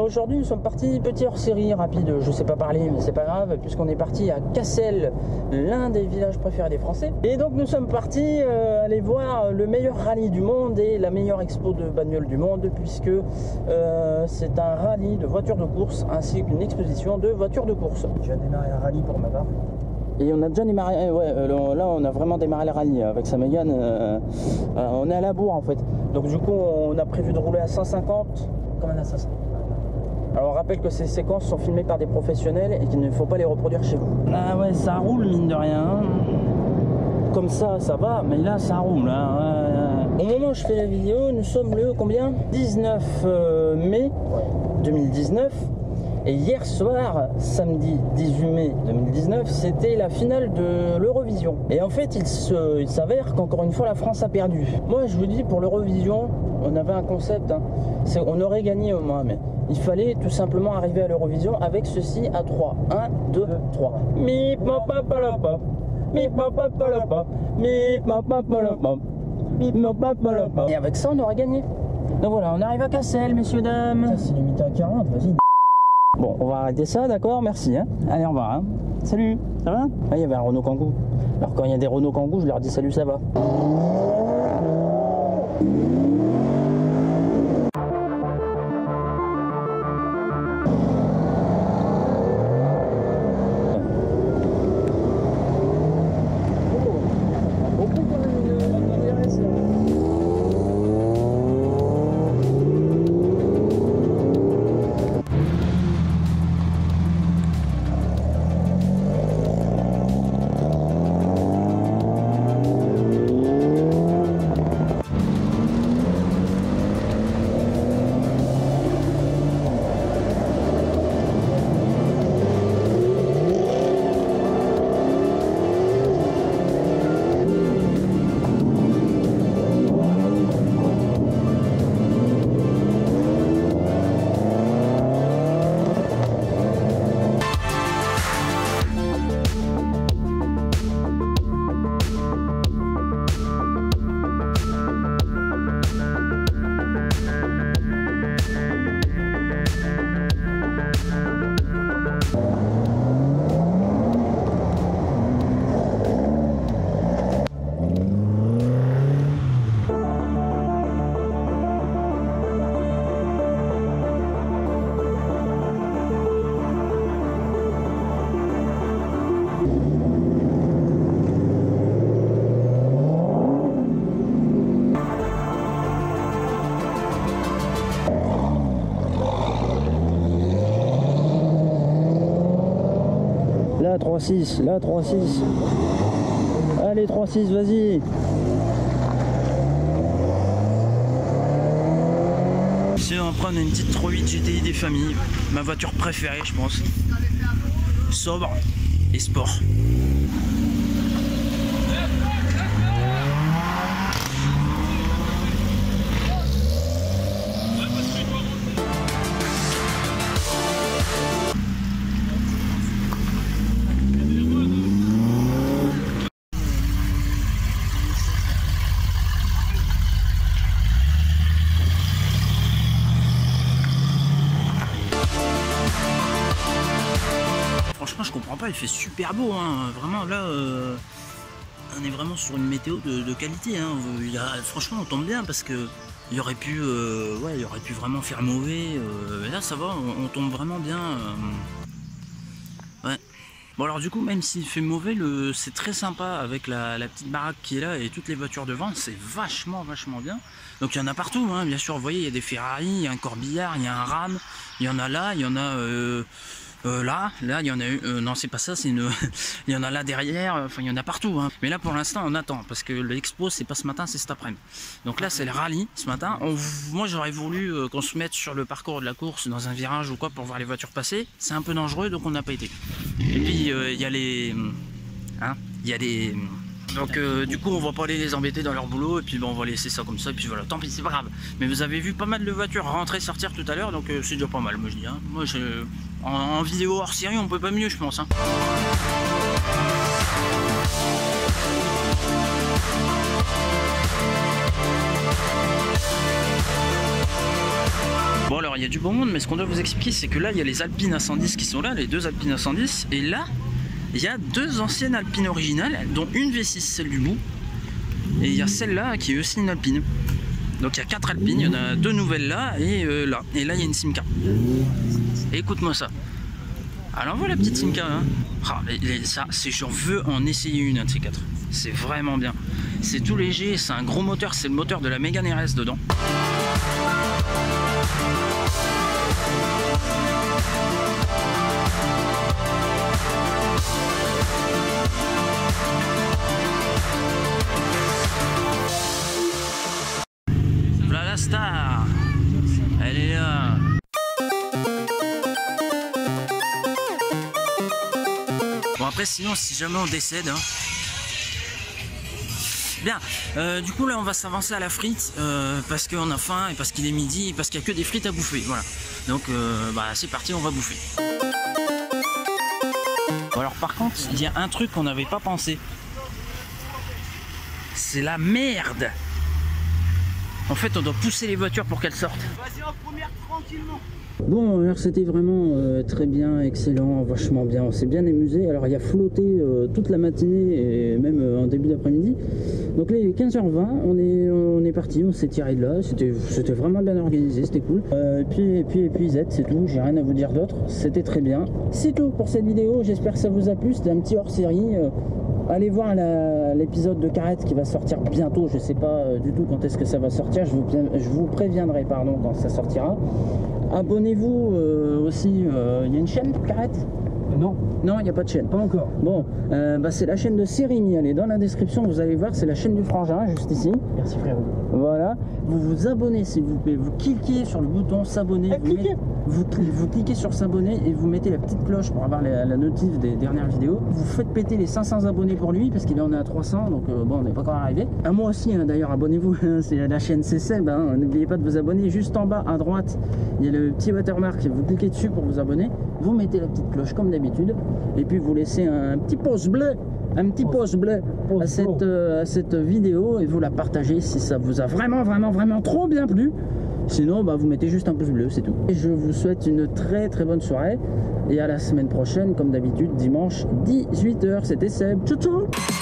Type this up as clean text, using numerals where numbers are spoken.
aujourd'hui nous sommes partis petit hors-série rapide, je sais pas parler mais c'est pas grave puisqu'on est parti à Cassel, l'un des villages préférés des Français. Et donc nous sommes partis aller voir le meilleur rallye du monde et la meilleure expo de bagnole du monde puisque c'est un rallye de voitures de course ainsi qu'une exposition de voitures de course. J'ai démarré un rallye pour ma part. Et on a déjà démarré, ouais, là on a vraiment démarré le rallye avec sa Mégane, on est à la bourre en fait. Donc du coup on a prévu de rouler à 150 comme un assassin. Alors on rappelle que ces séquences sont filmées par des professionnels et qu'il ne faut pas les reproduire chez vous. Ah ouais, ça roule mine de rien. Comme ça va, mais là ça roule. Au moment où je fais la vidéo, nous sommes le combien 19 mai 2019. Et hier soir, samedi 18 mai 2019, c'était la finale de l'Eurovision. Et en fait, il s'avère qu'encore une fois, la France a perdu. Moi, je vous dis, pour l'Eurovision, on avait un concept, hein, on aurait gagné au moins, mais il fallait tout simplement arriver à l'Eurovision avec ceci à 3. 1, 2, 3. Mip, ma papa la pop. Mip, ma papa la pop. Mip, ma papa la pop. Mip, ma papa la pop. Et avec ça, on aurait gagné. Donc voilà, on arrive à Cassel, messieurs, dames. C'est limité à 40, vas-y. Bon, on va arrêter ça, d'accord, merci. Hein. Allez, au revoir. Hein. Salut, ça va? Ah, il y avait un Renault Kangoo. Alors quand il y a des Renault Kangoo, je leur dis salut, ça va. Là 3-6, là 3-6. Allez 3-6, vas-y. Si on prend une petite 3.8 GTI des familles, ma voiture préférée je pense. Sobre et sport. Franchement je comprends pas, il fait super beau hein. Vraiment là on est vraiment sur une météo de qualité hein. Franchement on tombe bien parce que il aurait pu vraiment faire mauvais, là ça va, on tombe vraiment bien ouais. Bon alors du coup même s'il fait mauvais, c'est très sympa avec la petite baraque qui est là et toutes les voitures devant, c'est vachement bien. Donc il y en a partout hein, bien sûr, vous voyez il y a des Ferrari, il y a un Corbillard, il y a un Ram, il y en a là, il y en a là il y en a une, non c'est pas ça, c'est une il y en a là derrière, enfin il y en a partout hein. Mais là pour l'instant on attend parce que l'expo c'est pas ce matin, c'est cet après-midi. Donc là c'est le rallye ce matin. Moi j'aurais voulu qu'on se mette sur le parcours de la course dans un virage ou quoi pour voir les voitures passer. C'est un peu dangereux donc on n'a pas été. Et puis il y a les hein, il y a des donc du coup on va pas aller les embêter dans leur boulot et puis bon, on va laisser ça comme ça et puis voilà, tant pis c'est pas grave. Mais vous avez vu pas mal de voitures rentrer sortir tout à l'heure donc c'est déjà pas mal moi je dis hein. Moi en vidéo hors série on peut pas mieux je pense hein. Bon alors il y a du beau monde, mais ce qu'on doit vous expliquer c'est que là il y a les Alpines A110 qui sont là, les deux Alpines A110, et là il y a deux anciennes Alpines originales, dont une V6, celle du bout, et il y a celle-là qui est aussi une Alpine. Donc il y a 4 Alpines, il y en a 2 nouvelles là et là. Et là il y a une Simca. Écoute-moi ça. Alors voilà la petite Simca. Hein. Ah, ça, je veux en essayer une de ces 4. C'est vraiment bien. C'est tout léger, c'est un gros moteur, c'est le moteur de la Mégane RS dedans. Voilà la star. Elle est là. Bon après sinon si jamais on décède hein. Bien, du coup là on va s'avancer à la frite parce qu'on a faim et parce qu'il est midi et parce qu'il n'y a que des frites à bouffer, voilà. Donc bah c'est parti, on va bouffer. Bon, alors par contre, il y a un truc qu'on n'avait pas pensé. C'est la merde. En fait on doit pousser les voitures pour qu'elles sortent. Vas-y en première tranquillement. Bon, alors c'était vraiment très bien, excellent, vachement bien, on s'est bien amusé. Alors il y a flotté toute la matinée et même en début d'après-midi. Donc là il est 15h20, on est parti, on s'est tiré de là, c'était vraiment bien organisé, c'était cool. Et puis Z, c'est tout, j'ai rien à vous dire d'autre, c'était très bien. C'est tout pour cette vidéo, j'espère que ça vous a plu, c'était un petit hors-série. Allez voir l'épisode de Carrette qui va sortir bientôt, je sais pas du tout quand est-ce que ça va sortir, je vous préviendrai pardon quand ça sortira. Abonnez-vous aussi, il y a une chaîne Carrette? Non. Non, il n'y a pas de chaîne. Pas encore. Bon, bah c'est la chaîne de Cérémy, elle est dans la description, vous allez voir, c'est la chaîne du frangin, juste ici. Merci frérot. Voilà, vous vous abonnez s'il vous plaît, vous cliquez sur le bouton s'abonner, vous cliquez sur s'abonner et vous mettez la petite cloche pour avoir la notif des dernières vidéos. Vous faites péter les 500 abonnés pour lui, parce qu'il en est à 300, donc bon, on n'est pas encore arrivé. À moi aussi, hein, d'ailleurs, abonnez-vous, c'est la chaîne CSEB, hein, n'oubliez pas de vous abonner, juste en bas à droite, il y a le petit watermark, vous cliquez dessus pour vous abonner, vous mettez la petite cloche comme d'habitude, et puis vous laissez un petit pouce bleu, à cette vidéo, et vous la partagez si ça vous a vraiment trop bien plu. Sinon bah, vous mettez juste un pouce bleu, c'est tout. Et je vous souhaite une très bonne soirée et à la semaine prochaine comme d'habitude dimanche 18h. C'était Seb, ciao ciao.